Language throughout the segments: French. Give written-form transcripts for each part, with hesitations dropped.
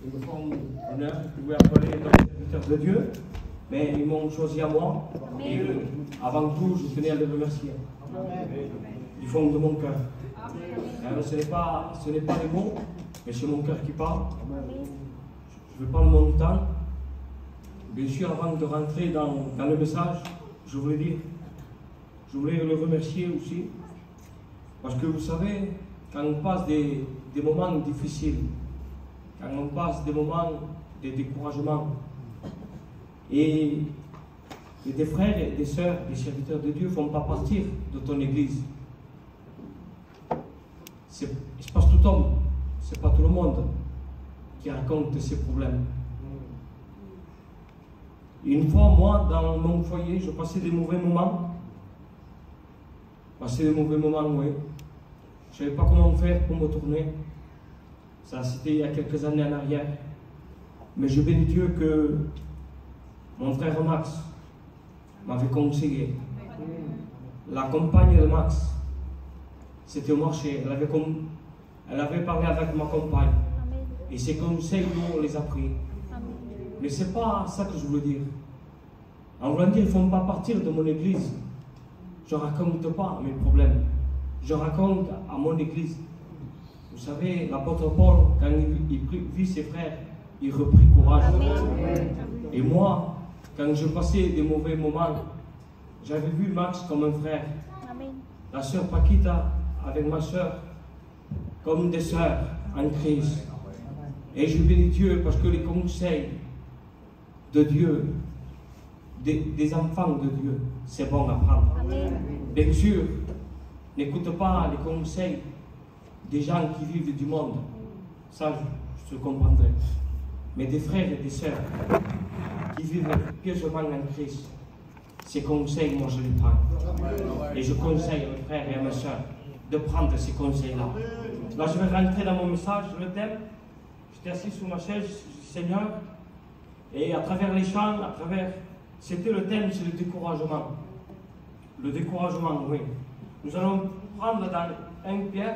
ils me font honneur, je pouvais appeler les serviteurs de Dieu, mais ils m'ont choisi à moi. Et avant tout, je tenais à les remercier. Du fond de mon cœur. Ce n'est pas les mots, mais c'est mon cœur qui parle. Je vais prendre mon temps. Bien sûr, avant de rentrer dans le message, je voulais le remercier aussi. Parce que vous savez, quand on passe des moments difficiles, quand on passe des moments de découragement, et des frères et des sœurs, des serviteurs de Dieu ne font pas partir de ton église. C'est pas tout homme, c'est pas tout le monde qui raconte ses problèmes. Une fois, moi, dans mon foyer, je passais des mauvais moments. Oui. Je ne savais pas comment faire pour me tourner. Ça, c'était il y a quelques années en arrière. Mais je bénis Dieu que mon frère Max m'avait conseillé. La compagne de Max, c'était au marché. Elle avait parlé avec ma compagne. Et ses conseils, nous, on les a pris. Mais ce n'est pas ça que je voulais dire. En voulant dire, il ne faut pas partir de mon église. Je ne raconte pas mes problèmes. Je raconte à mon église. Vous savez, l'apôtre Paul, quand il vit ses frères, il reprit courage. Et moi, quand je passais des mauvais moments, j'avais vu Max comme un frère. La sœur Paquita avec ma sœur comme des sœurs en Christ. Et je bénis Dieu parce que les conseils de Dieu, des enfants de Dieu, c'est bon à prendre. Bien sûr, n'écoute pas les conseils des gens qui vivent du monde. Ça, je comprendrai. Mais des frères et des sœurs qui vivent pieusement en Christ, ces conseils, moi je les prends. Et je conseille à mes frères et à mes sœurs de prendre ces conseils-là. Là, je vais rentrer dans mon message, le thème. J'étais assis sur ma chaise, je dis Seigneur, et à travers les chants, c'était le thème, c'est le découragement. Le découragement, oui. Nous allons prendre dans 1 Pierre,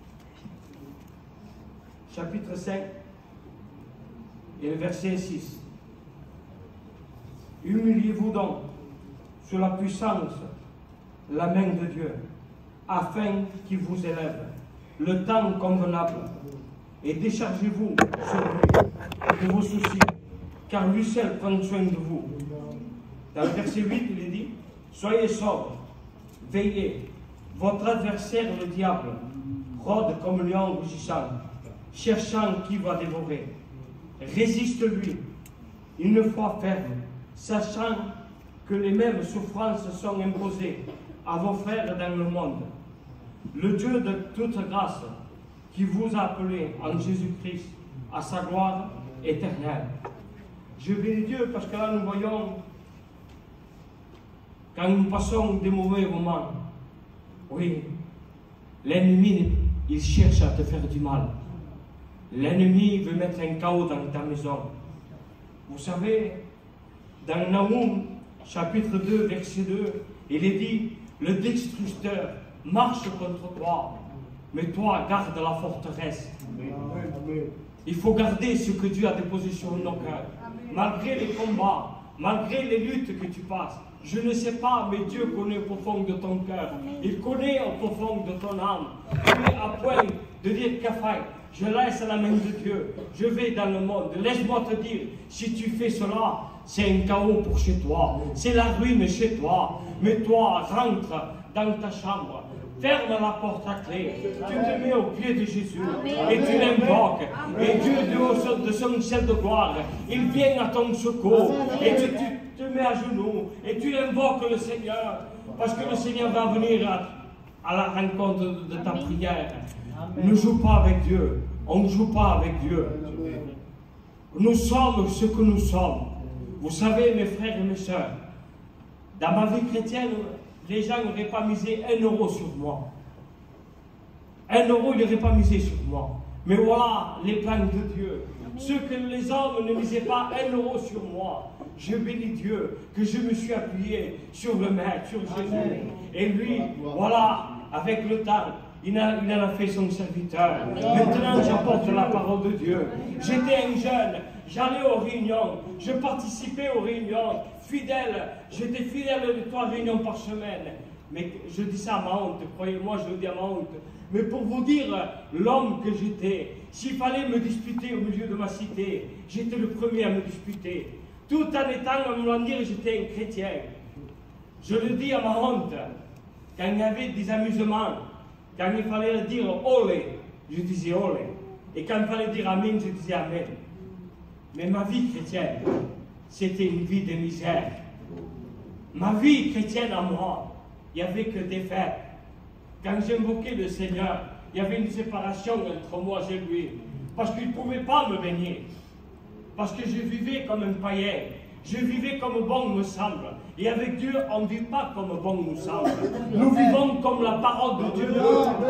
chapitre 5, et le verset 6. Humiliez-vous donc sous la puissance, la main de Dieu, afin qu'il vous élève le temps convenable, et déchargez-vous sur lui de vos soucis, car lui seul prend soin de vous. Dans le verset 8, il est dit, soyez sobres, veillez, votre adversaire le diable rôde comme un lion rugissant, cherchant qui va dévorer. Résiste-lui, une foi ferme, sachant que les mêmes souffrances sont imposées à vos frères dans le monde. Le Dieu de toute grâce, qui vous a appelé en Jésus-Christ à sa gloire éternelle. Je bénis Dieu parce que là nous voyons, quand nous passons des mauvais moments, oui, l'ennemi, il cherche à te faire du mal. L'ennemi veut mettre un chaos dans ta maison. Vous savez, dans Naoum, chapitre 2, verset 2, il est dit, le destructeur marche contre toi, mais toi, garde la forteresse. Il faut garder ce que Dieu a déposé sur nos cœurs. Malgré les combats, malgré les luttes que tu passes, je ne sais pas, mais Dieu connaît au profond de ton cœur. Il connaît au profond de ton âme. Tu es à point de dire, Kafai, je laisse la main de Dieu. Je vais dans le monde. Laisse-moi te dire, si tu fais cela, c'est un chaos pour chez toi. C'est la ruine chez toi. Mais toi, rentre dans ta chambre. Ferme la porte à clé, tu te mets au pied de Jésus et tu l'invoques. Et Dieu de son ciel de gloire, il vient à ton secours et tu te mets à genoux et tu invoques le Seigneur parce que le Seigneur va venir à la rencontre de ta prière. Ne joue pas avec Dieu, on ne joue pas avec Dieu. Nous sommes ce que nous sommes. Vous savez, mes frères et mes sœurs, dans ma vie chrétienne, les gens n'auraient pas misé 1 euro sur moi. 1 euro, ils n'auraient pas misé sur moi. Mais voilà les plans de Dieu. Ce que les hommes ne misaient pas 1 euro sur moi. Je bénis Dieu que je me suis appuyé sur le Maître, sur Jésus. Et lui, voilà, avec le temps, il en a fait son serviteur. Maintenant, j'apporte la parole de Dieu. J'étais un jeune, j'allais aux réunions, je participais aux réunions, fidèle. J'étais fidèle de 3 réunions par semaine. Mais je dis ça à ma honte, croyez-moi, je le dis à ma honte. Mais pour vous dire l'homme que j'étais, s'il fallait me disputer au milieu de ma cité, j'étais le premier à me disputer. Tout en étant, à me dire, j'étais un chrétien. Je le dis à ma honte. Quand il y avait des amusements, quand il fallait dire olé, je disais olé. Et quand il fallait dire amen, je disais amen. Mais ma vie chrétienne, c'était une vie de misère. Ma vie chrétienne à moi, il n'y avait que des fêtes. Quand j'invoquais le Seigneur, il y avait une séparation entre moi et lui. Parce qu'il ne pouvait pas me baigner. Parce que je vivais comme un païen. Je vivais comme bon me semble. Et avec Dieu, on ne vit pas comme bon nous semble. Nous vivons comme la parole de Dieu.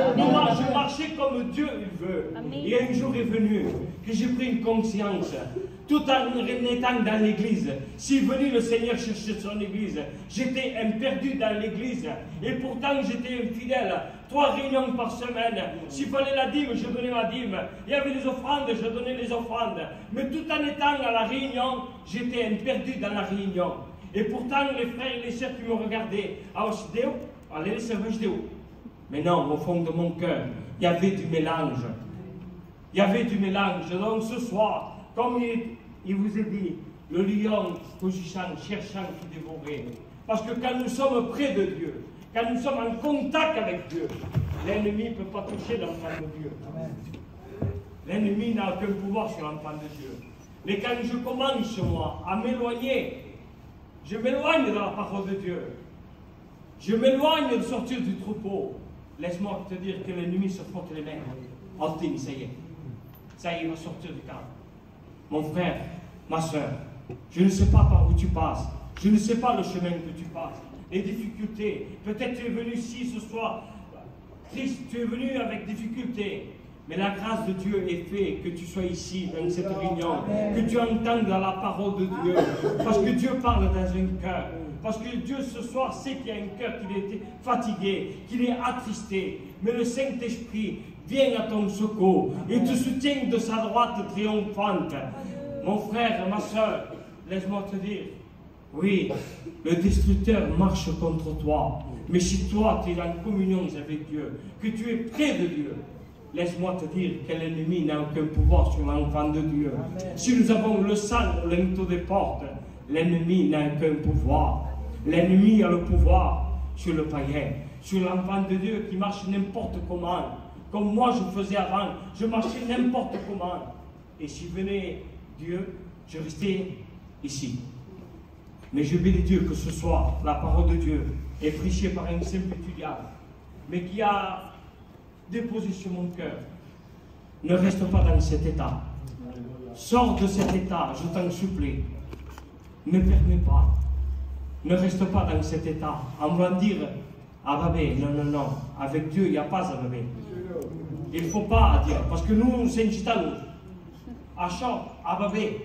Je marchais comme Dieu il veut. Et un jour est venu que j'ai pris une conscience. Tout en étant dans l'église, si venu le Seigneur chercher son église, j'étais un perdu dans l'église. Et pourtant, j'étais un fidèle. 3 réunions par semaine. S'il fallait la dîme, je donnais ma dîme. Il y avait les offrandes, je donnais les offrandes. Mais tout en étant à la réunion, j'étais un perdu dans la réunion. Et pourtant, les frères et les sœurs qui me regardaient, allez les servir. Mais non, au fond de mon cœur, il y avait du mélange. Il y avait du mélange. Donc ce soir, comme il vous a dit, le lion rugissant, cherchant qui dévorait. Parce que quand nous sommes près de Dieu, quand nous sommes en contact avec Dieu, l'ennemi ne peut pas toucher l'enfant de Dieu. L'ennemi n'a aucun pouvoir sur l'enfant de Dieu. Mais quand je commence, moi, à m'éloigner, je m'éloigne de la parole de Dieu. Je m'éloigne de sortir du troupeau. Laisse-moi te dire que l'ennemi se frotte les mains. Oh, ça y est. Ça y est, il va sortir du cadre. Mon frère, ma soeur, je ne sais pas par où tu passes. Je ne sais pas le chemin que tu passes. Les difficultés. Peut-être tu es venu ici ce soir triste, tu es venu avec difficultés. Mais la grâce de Dieu est faite que tu sois ici, dans cette réunion, que tu entendes la parole de Dieu. Parce que Dieu parle dans un cœur. Parce que Dieu ce soir sait qu'il y a un cœur qui est fatigué, qu'il est attristé. Mais le Saint-Esprit vient à ton secours et te soutient de sa droite triomphante. Mon frère, ma soeur, laisse-moi te dire, oui, le destructeur marche contre toi. Mais si toi, tu es en communion avec Dieu, que tu es près de Dieu, laisse-moi te dire que l'ennemi n'a aucun pouvoir sur l'enfant de Dieu. Amen. Si nous avons le sang au linteau des portes, l'ennemi n'a aucun pouvoir. L'ennemi a le pouvoir sur le païen, sur l'enfant de Dieu qui marche n'importe comment. Comme moi je faisais avant, je marchais n'importe comment. Et si venait Dieu, je restais ici. Mais je bénis Dieu que ce soir, la parole de Dieu est prêchée par un simple étudiant, mais qui a déposé sur mon cœur. Ne reste pas dans cet état. Sors de cet état, je t'en supplie. Ne permets pas. Ne reste pas dans cet état. En voulant dire, Ababé, non. Avec Dieu, il n'y a pas Ababé. Il ne faut pas dire, parce que nous, c'est une gitane. Achor, Ababé.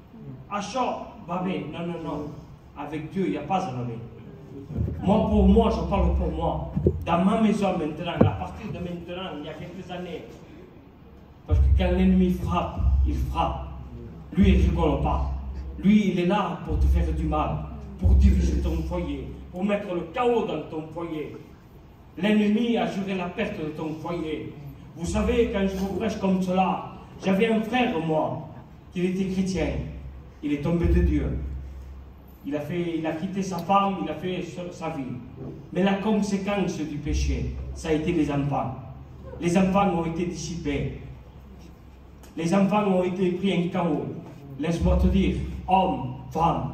Achor, Babé. Non. Avec Dieu, il n'y a pas Ababé. Moi, pour moi, je parle pour moi. Dans ma maison maintenant, à partir de maintenant, il y a quelques années. Parce que quand l'ennemi frappe, il frappe. Lui, il ne rigole pas. Lui, il est là pour te faire du mal, pour diviser ton foyer, pour mettre le chaos dans ton foyer. L'ennemi a juré la perte de ton foyer. Vous savez, quand je vous prêche comme cela, j'avais un frère, moi, qui était chrétien. Il est tombé de Dieu. Il a quitté sa femme, il a fait sa vie. Mais la conséquence du péché, ça a été les enfants. Les enfants ont été dissipés. Les enfants ont été pris en chaos. Laisse-moi te dire, homme, femme,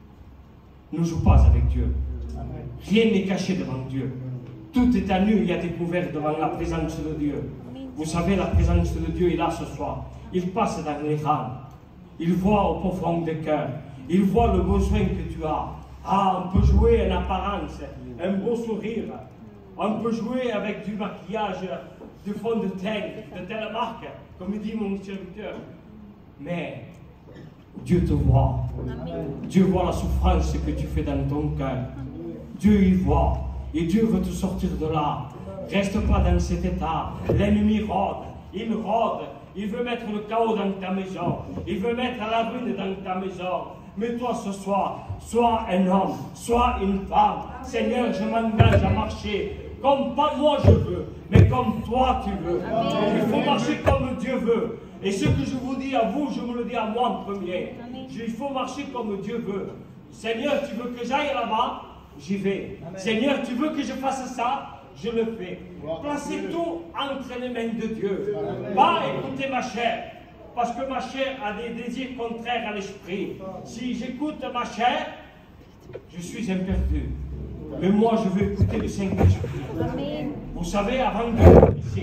ne joue pas avec Dieu. Rien n'est caché devant Dieu. Tout est à nu et à découvert devant la présence de Dieu. Vous savez, la présence de Dieu est là ce soir. Il passe dans les rangs. Il voit au profond des cœurs. Il voit le besoin que tu as. Ah, on peut jouer en apparence, un beau sourire. On peut jouer avec du maquillage, du fond de teint, de telle marque, comme dit mon serviteur. Mais Dieu te voit. Dieu voit la souffrance que tu fais dans ton cœur. Dieu y voit. Et Dieu veut te sortir de là. Reste pas dans cet état. L'ennemi rôde. Il rôde. Il veut mettre le chaos dans ta maison. Il veut mettre la ruine dans ta maison. Mais toi ce soir, sois un homme, sois une femme. Seigneur, je m'engage à marcher comme pas moi je veux, mais comme toi tu veux. Il faut marcher comme Dieu veut. Et ce que je vous dis à vous, je me le dis à moi en premier. Il faut marcher comme Dieu veut. Seigneur, tu veux que j'aille là-bas? J'y vais. Seigneur, tu veux que je fasse ça? Je le fais. Placez tout entre les mains de Dieu. Pas écouter ma chair. Parce que ma chair a des désirs contraires à l'esprit. Si j'écoute ma chair, je suis un perdu. Mais moi, je veux écouter le Saint-Esprit. Vous savez, avant de venir ici,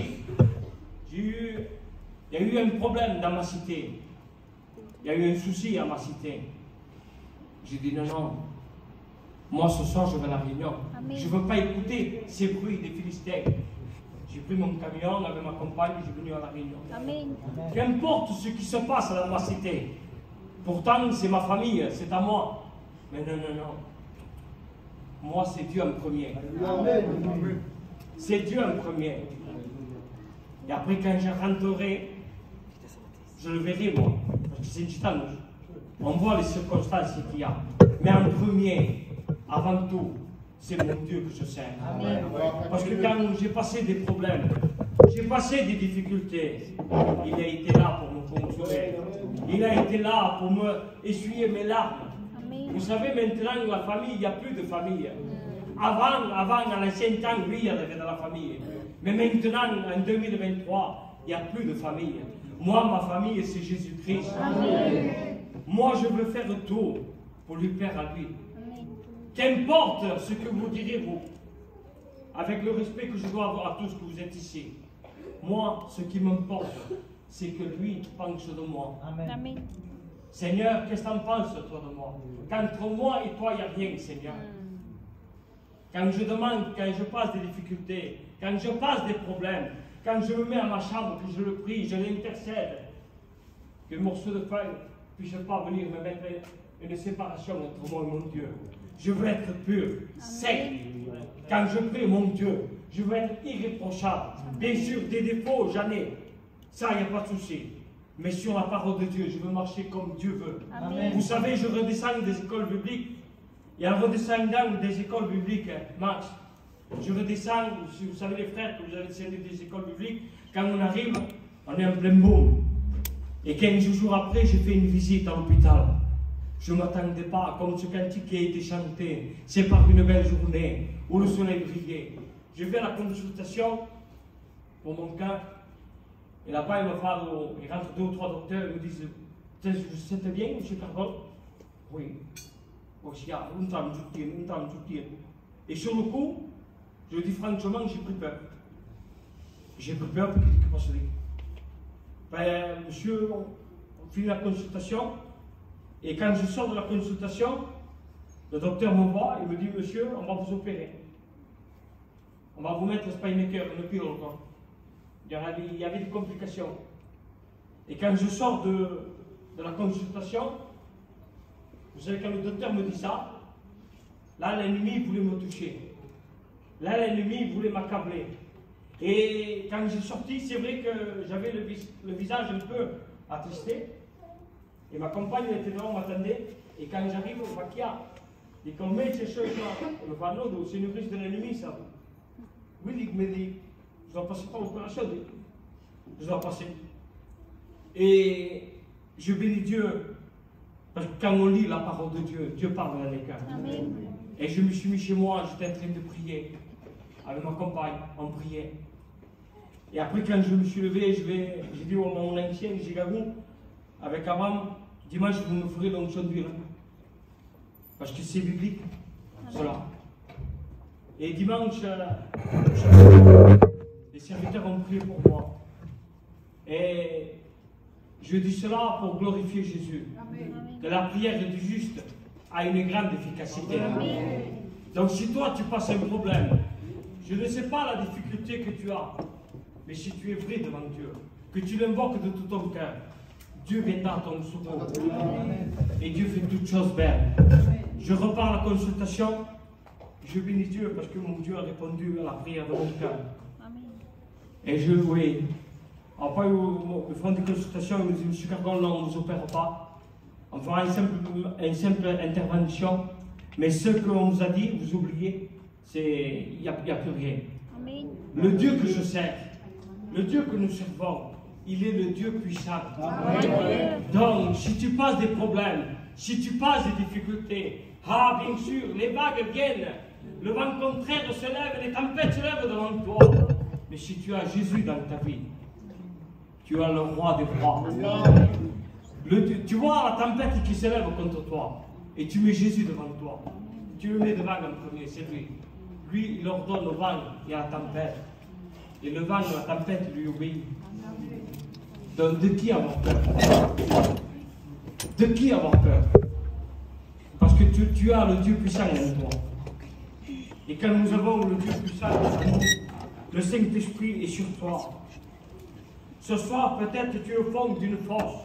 il y a eu un problème dans ma cité. Il y a eu un souci à ma cité. J'ai dit non. Moi, ce soir, je vais à la réunion. Je ne veux pas écouter ces bruits des Philistins. J'ai pris mon camion avec ma compagne et je suis venu à la réunion. Qu'importe ce qui se passe dans ma cité. Pourtant, c'est ma famille, c'est à moi. Mais non. Moi, c'est Dieu en premier. C'est Dieu en premier. Et après, quand je rentrerai, je le verrai, moi. Parce que c'est une gitane. On voit les circonstances qu'il y a. Mais en premier, avant tout, c'est mon Dieu que je sers. Parce que quand j'ai passé des problèmes, j'ai passé des difficultés, il a été là pour me consoler. Il a été là pour me essuyer mes larmes. Vous savez, maintenant, la famille, il n'y a plus de famille. Avant, à l'ancien temps, oui, il y avait de la famille. Mais maintenant, en 2023, il n'y a plus de famille. Moi, ma famille, c'est Jésus-Christ. Moi, je veux faire tout pour lui plaire à lui. Qu'importe ce que vous direz, vous, avec le respect que je dois avoir à tous que vous êtes ici. Moi, ce qui m'importe, c'est que lui pense de moi. Amen. Seigneur, qu'est-ce que tu en penses, toi, de moi? Qu'entre moi et toi, il n'y a rien, Seigneur. Quand je demande, quand je passe des difficultés, quand je passe des problèmes, quand je me mets à ma chambre, que je le prie, je l'intercède, que le morceau de feuille ne puisse pas venir me mettre une séparation entre moi et mon Dieu. Je veux être pur, sec. Quand je prie, mon Dieu, je veux être irréprochable. Bien sûr, des défauts, j'en ai. Ça, il n'y a pas de souci. Mais sur la parole de Dieu, je veux marcher comme Dieu veut. Amen. Vous savez, je redescends des écoles bibliques. Et en redescendant des écoles bibliques, Max, je redescends, si vous savez les frères, que vous avez descendu des écoles bibliques, quand on arrive, on est en plein boom. Et 15 jours après, j'ai fait une visite à l'hôpital. Je ne m'attendais pas, comme ce cantique qui a été chanté, c'est par une belle journée où le soleil brillait. J'ai fait la consultation pour mon cas. Et là-bas, il rentre 2 ou 3 docteurs, ils me disent, vous sentez bien, M. Carbone? Oui. Et sur le coup, je dis franchement, j'ai pris peur. J'ai pris peur parce qu'il passe là. Ben, monsieur, on finit la consultation. Et quand je sors de la consultation, le docteur me voit et me dit, monsieur, on va vous opérer. On va vous mettre le spinemaker, une pile. Il y avait des complications. Et quand je sors de la consultation, vous savez, quand le docteur me dit ça, là, l'ennemi voulait me toucher. Là, l'ennemi voulait m'accabler. Et quand j'ai sorti, c'est vrai que j'avais le visage un peu attristé. Et ma compagne était là, on m'attendait. Et quand j'arrive au Bakia, il dit, combien ces choses-là? On me dit, non, c'est une crise de l'ennemi, ça. Oui, il me dit, je dois passer par l'opération. Je dois passer. Et je bénis Dieu. Parce que quand on lit la parole de Dieu, Dieu parle dans les cœurs. Et je me suis mis chez moi, j'étais en train de prier. Avec ma compagne, on priait. Et après, quand je me suis levé, j'ai dit à mon ancien Gigagou, avec Abraham, dimanche, vous me ferez l'onction d'huile. Parce que c'est biblique. Voilà. Et dimanche, les serviteurs ont prié pour moi. Et je dis cela pour glorifier Jésus. Amen. Que la prière du juste a une grande efficacité. Amen. Donc si toi tu passes un problème, je ne sais pas la difficulté que tu as, mais si tu es vrai devant Dieu, que tu l'invoques de tout ton cœur, Dieu viendra à ton secours. Et Dieu fait toutes choses belles. Je repars à la consultation, je bénis Dieu parce que mon Dieu a répondu à la prière de mon cœur. Et oui. Après, ils font des consultations, ils me disent, Monsieur Cargon, non, on ne vous opère pas. On fera une simple intervention. Mais ce qu'on nous a dit, vous oubliez, il n'y a plus rien. Amen. Le Dieu que je sers, le Dieu que nous servons, il est le Dieu puissant. Amen. Donc, si tu passes des problèmes, si tu passes des difficultés, bien sûr, les vagues viennent, le vent contraire se lève, les tempêtes se lèvent devant toi. Mais si tu as Jésus dans ta vie, tu as le roi des rois. Tu vois la tempête qui se lève contre toi, et tu mets Jésus devant toi. Tu le mets devant en premier, c'est lui. Lui, il ordonne au vent et à la tempête. Et le vent et la tempête lui obéissent. Donc, de qui avoir peur? De qui avoir peur? Parce que tu as le Dieu puissant en toi. Et quand nous avons le Dieu puissant en nous, le Saint-Esprit est sur toi. Ce soir, peut-être tu es au fond d'une fosse.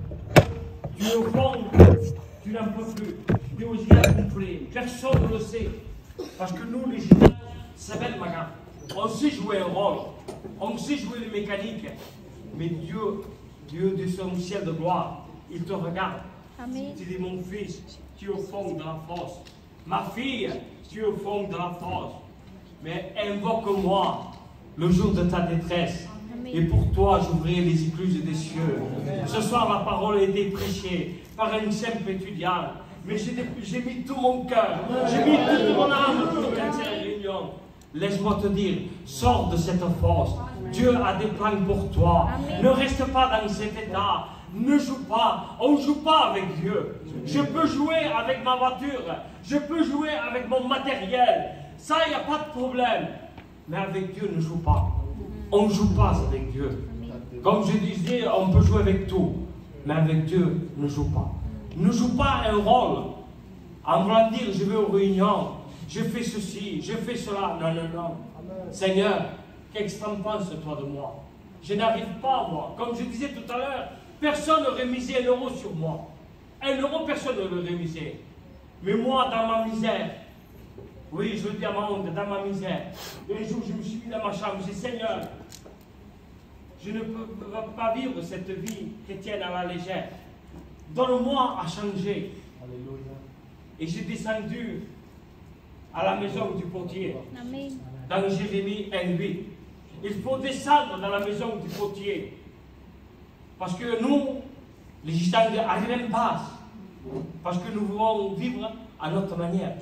Tu es au fond, tu n'en peux plus. Tu es aux yeux gonflés. Personne ne le sait. Parce que nous, les Gitans, ça va être magan. On sait jouer un rôle. On sait jouer les mécaniques. Mais Dieu de son ciel de gloire, il te regarde. Amen. Tu dis, mon fils, tu es au fond de la fosse. Ma fille, tu es au fond de la fosse. Mais invoque-moi le jour de ta détresse. Amen. Et pour toi, j'ouvrirai les écluses des cieux. Amen. Ce soir, la parole a été prêchée par un simple étudiant. Mais j'ai mis tout mon cœur, j'ai mis toute mon âme pour cette réunion. Laisse-moi te dire, sors de cette fosse. Dieu a des plans pour toi. Amen. Ne reste pas dans cet état. Ne joue pas. On ne joue pas avec Dieu. Je peux jouer avec ma voiture. Je peux jouer avec mon matériel. Ça, il n'y a pas de problème. Mais avec Dieu, ne joue pas. On ne joue pas avec Dieu. Comme je disais, on peut jouer avec tout. Mais avec Dieu, ne joue pas. Ne joue pas un rôle. En voulant dire, je vais aux réunions. Je fais ceci, je fais cela. Non, non, non. Amen. Seigneur, qu'est-ce que tu en penses, toi, de moi? Je n'arrive pas, moi. Comme je disais tout à l'heure, personne n'aurait misé 1 euro sur moi. 1 euro, personne ne l'aurait misé. Mais moi, dans ma misère, oui, je le dis à ma honte, dans ma misère, un jour, je me suis mis dans ma chambre, j'ai dit, Seigneur, je ne peux pas vivre cette vie chrétienne à la légère. Donne-moi à changer. Alléluia. Et j'ai descendu à la maison du potier. Amen. Dans Jérémie 1:8. Il faut descendre dans la maison du potier. Parce que nous, les Gitans, arrivent en passe. Parce que nous voulons vivre à notre manière.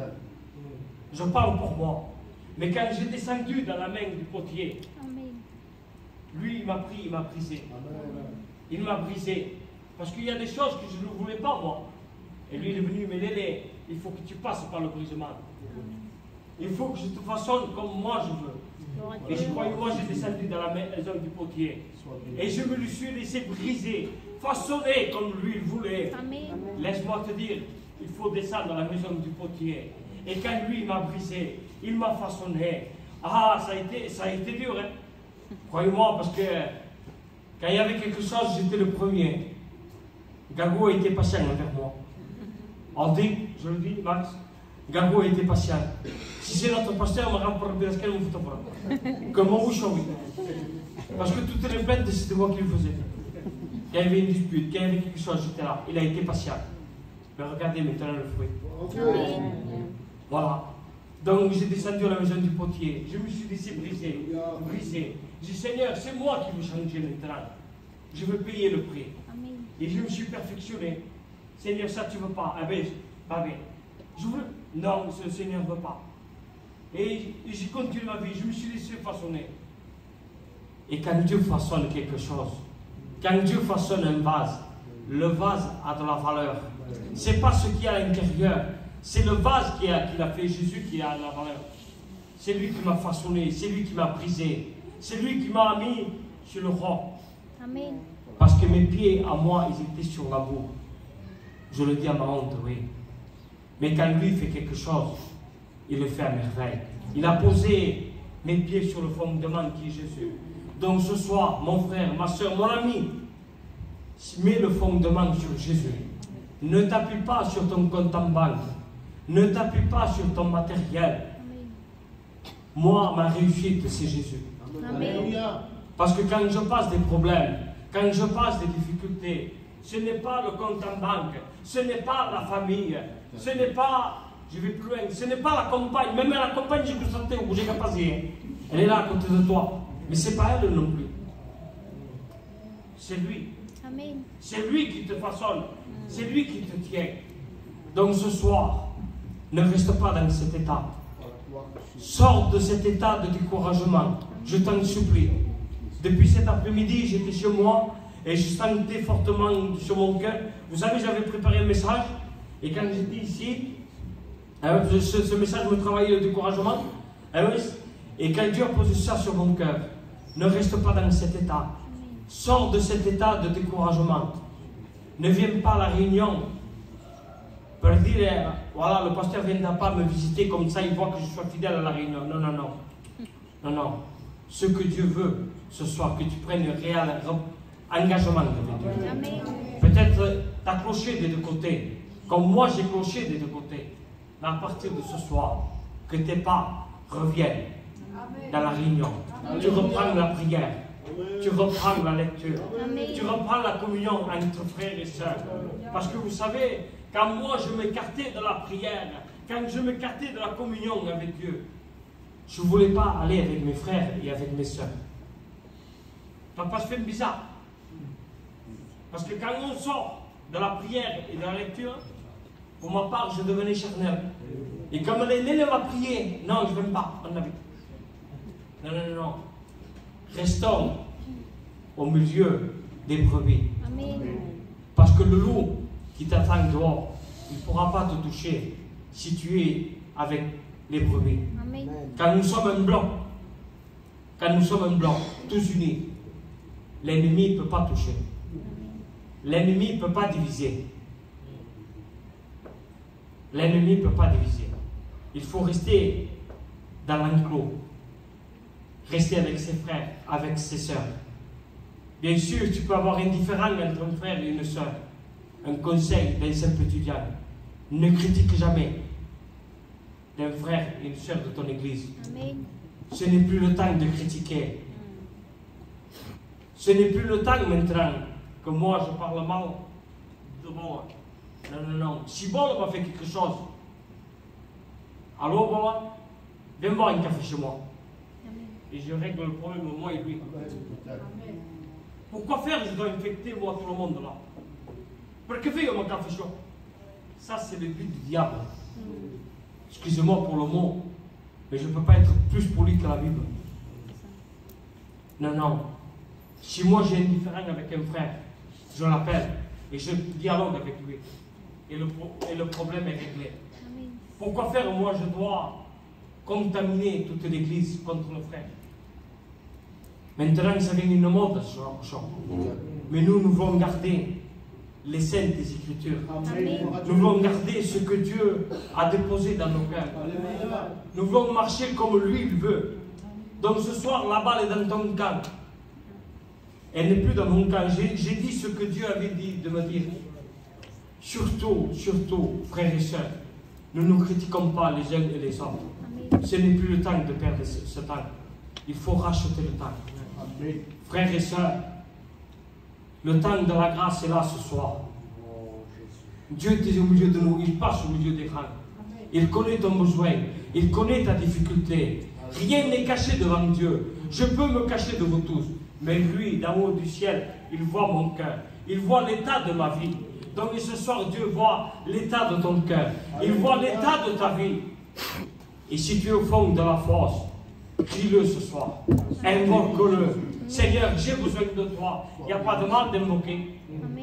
Je parle pour moi. Mais quand j'ai descendu dans la main du potier, amen, lui, il m'a pris, il m'a brisé. Amen. Il m'a brisé. Parce qu'il y a des choses que je ne voulais pas, moi. Et lui, il est venu me dire, il faut que tu passes par le brisement. Il faut que je te façonne comme moi je veux. Et je crois que moi, j'ai descendu dans la maison du potier. Et je me suis laissé briser, façonner comme lui il voulait. Laisse-moi te dire, il faut descendre dans la maison du potier. Et quand lui m'a brisé, il m'a façonné. Ah, ça a été dur, hein. Croyez-moi, parce que quand il y avait quelque chose, j'étais le premier. Gago était patient envers moi. On dit, je le dis, Max, Gago était patient. Si c'est notre pasteur, on me rend pour le bien, qu'elle me fout pas. Comment vous changez? Parce que toutes les plaintes, c'était moi qui le faisais. Quand il y avait une dispute, quand il y avait quelque chose, j'étais là. Il a été patient. Mais regardez maintenant le fruit. Voilà. Donc j'ai descendu à la maison du potier. Je me suis laissé briser. J'ai dit, Seigneur, c'est moi qui veux changer maintenant. Je veux payer le prix. Amen. Et je me suis perfectionné. Seigneur, ça tu ne veux pas. Ah ben, pas bien. Je veux. Non, le Seigneur ne veut pas. Et j'ai continué ma vie. Je me suis laissé façonner. Et quand Dieu façonne quelque chose, quand Dieu façonne un vase, le vase a de la valeur. Ce n'est pas ce qu'il y a à l'intérieur. C'est le vase qu'il a fait Jésus qui a de la valeur. C'est lui qui m'a façonné. C'est lui qui m'a brisé. C'est lui qui m'a mis sur le roi. Amen. Parce que mes pieds, à moi, ils étaient sur la boue. Je le dis à ma honte, oui. Mais quand lui fait quelque chose, il le fait à merveille. Il a posé mes pieds sur le fondement qui est Jésus. Donc ce soir, mon frère, ma soeur, mon ami, mets le fondement sur Jésus. Ne t'appuie pas sur ton compte en banque. Ne t'appuie pas sur ton matériel. Moi, ma réussite, c'est Jésus. Parce que quand je passe des problèmes, quand je passe des difficultés, ce n'est pas le compte en banque, ce n'est pas la famille, ce n'est pas, je vais plus loin, ce n'est pas la compagne, même la compagne, j'ai que santé ou j'ai qu'à passer, elle est là à côté de toi, mais c'est pas elle non plus. C'est lui. Amen. C'est lui qui te façonne, c'est lui qui te tient. Donc ce soir, ne reste pas dans cet état. Sors de cet état de découragement, je t'en supplie. Depuis cet après-midi, j'étais chez moi et je sentais fortement sur mon cœur. Vous savez, j'avais préparé un message et quand j'étais ici, ce message me travaillait le découragement. Et quand Dieu a posé ça sur mon cœur, ne reste pas dans cet état. Sors de cet état de découragement. Ne viens pas à la réunion pour dire, voilà, le pasteur ne viendra pas me visiter comme ça, il voit que je sois fidèle à la réunion. Non, non, non. Non, non. Ce que Dieu veut ce soir, que tu prennes un réel engagement avec Dieu. Peut-être t'accrocher des deux côtés, comme moi j'ai cloché des deux côtés. Mais à partir de ce soir, que tes pas reviennent dans la réunion. Tu reprends la prière. Tu reprends la lecture. Tu reprends la communion entre frères et sœurs. Parce que vous savez, quand moi je m'écartais de la prière, quand je m'écartais de la communion avec Dieu, je ne voulais pas aller avec mes frères et avec mes sœurs. Papa se fait bizarre. Parce que quand on sort de la prière et de la lecture, pour ma part, je devenais charnel. Et comme l'aîné m'a prié, non, je ne veux pas, on a vu. Non, non, non, non. Restons au milieu des brebis. Amen. Parce que le loup qui t'attend dehors, il ne pourra pas te toucher si tu es avec les brebis. Amen. Quand nous sommes un bloc, tous unis, l'ennemi ne peut pas toucher. L'ennemi ne peut pas diviser. L'ennemi ne peut pas diviser. Il faut rester dans l'enclos. Rester avec ses frères, avec ses sœurs. Bien sûr, tu peux avoir un différend entre un frère et une sœur. Un conseil d'un simple étudiant. Ne critique jamais d'un frère et une sœur de ton église. Amen. Ce n'est plus le temps de critiquer. Ce n'est plus le temps maintenant que moi je parle mal de moi. Non, non, non. Si Bola m'a fait quelque chose, alors Bola, viens boire un café chez moi. Et je règle le problème moi et lui. Pourquoi faire je dois infecter moi tout le monde là? Pour que faire mon café chaud? Ça c'est le but du diable. Excusez-moi pour le mot, mais je ne peux pas être plus poli que la Bible. Non, non. Si moi j'ai un différend avec un frère, je l'appelle et je dialogue avec lui. Et le problème est réglé. Pourquoi faire moi je dois contaminer toute l'église contre le frère? Maintenant ça devient une mode, mais nous voulons garder les saintes des Écritures. Nous voulons garder ce que Dieu a déposé dans nos cœurs. Nous voulons marcher comme lui il veut. Donc ce soir, la balle est dans ton camp. Elle n'est plus dans mon camp. J'ai dit ce que Dieu avait dit de me dire. Surtout, frères et sœurs, ne nous critiquons pas les uns et les autres. Ce n'est plus le temps de perdre ce temps. Il faut racheter le temps. Frères et sœurs, le temps de la grâce est là ce soir. Dieu est au milieu de nous, il passe au milieu des rangs. Il connaît ton besoin, il connaît ta difficulté. Rien n'est caché devant Dieu. Je peux me cacher de vous tous, mais lui, d'en haut du ciel, il voit mon cœur. Il voit l'état de ma vie. Donc ce soir, Dieu voit l'état de ton cœur. Il voit l'état de ta vie. Et si tu es au fond de la fosse, crie-le ce soir. Invoque-le. Seigneur, j'ai besoin de toi. Il n'y a pas de mal d'invoquer.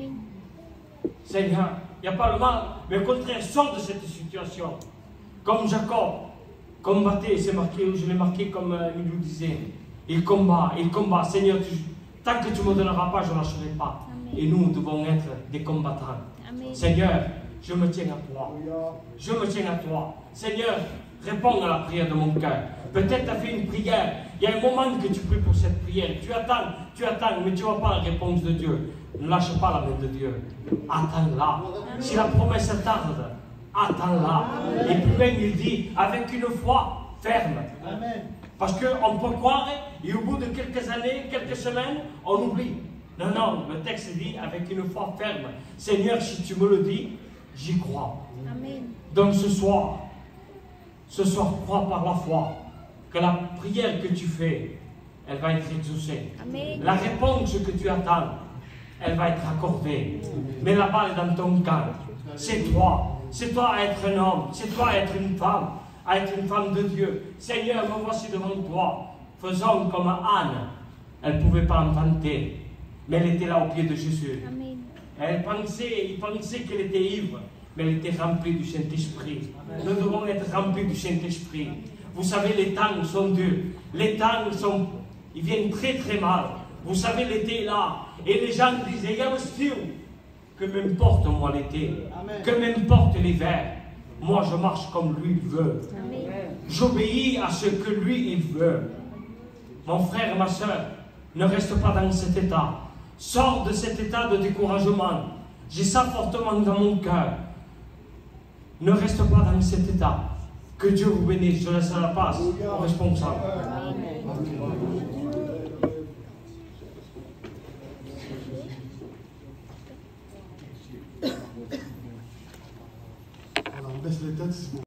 Seigneur, il n'y a pas de mal, mais au contraire, sors de cette situation. Comme Jacob combattait, c'est marqué, je l'ai marqué comme il nous disait. Il combat. Seigneur, tant que tu ne me donneras pas, je ne lâcherai pas. Amen. Et nous devons être des combattants. Amen. Seigneur, je me tiens à toi. Je me tiens à toi. Seigneur, réponds à la prière de mon cœur. Peut-être tu as fait une prière. Il y a un moment que tu pries pour cette prière. Tu attends, mais tu ne vois pas la réponse de Dieu. Ne lâche pas la main de Dieu. Attends-la. Si la promesse tarde, attends-la. Et puis même il dit, avec une foi ferme. Amen. Parce qu'on peut croire et au bout de quelques années, quelques semaines, on oublie. Non, non, le texte dit avec une foi ferme, Seigneur, si tu me le dis, j'y crois. Amen. Donc ce soir, crois par la foi que la prière que tu fais, elle va être exaucée. Amen. La réponse que tu attends, elle va être accordée. Mais la balle est dans ton cœur. C'est toi. C'est toi à être un homme. C'est toi à être une femme. À être une femme de Dieu. Seigneur, me voici devant toi. Faisons comme Anne. Elle ne pouvait pas inventer. Mais elle était là au pied de Jésus. Amen. Il pensait qu'elle était ivre. Mais elle était remplie du Saint-Esprit. Nous devons être remplis du Saint-Esprit. Vous savez, les temps sont durs. Les temps ils viennent très très mal. Vous savez, l'été est là. Et les gens disaient, que m'importe moi l'été, que m'importe l'hiver. Moi je marche comme lui il veut. J'obéis à ce que lui il veut. Mon frère, ma soeur, ne reste pas dans cet état. Sors de cet état de découragement. J'ai ça fortement dans mon cœur. Ne reste pas dans cet état. Que Dieu vous bénisse. Je laisse la passe aux responsables. Voilà, on baisse les têtes.